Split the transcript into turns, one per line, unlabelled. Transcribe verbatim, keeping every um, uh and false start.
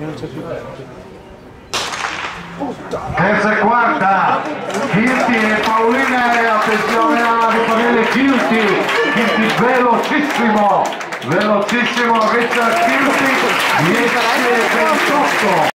Terza e quarta, Kirti e Paolina, e attenzione a riparare Kirti, Kirti velocissimo, velocissimo, Richard Kirti, dieci e ventotto.